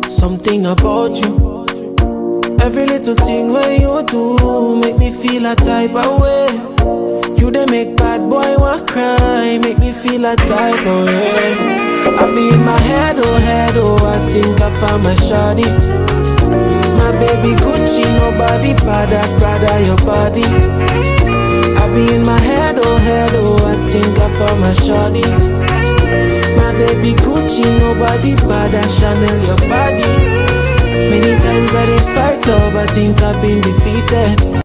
Something about you, every little thing where you do make me feel a type of way. You they make bad boy want cry, make me feel a type of way. I be in my head, oh, I think I found my shawty. My baby Gucci, nobody better your body. I be in my head, oh, I think I found my shawty. My baby Gucci, nobody better Chanel your body. Many times I did fight love, I think I've been defeated.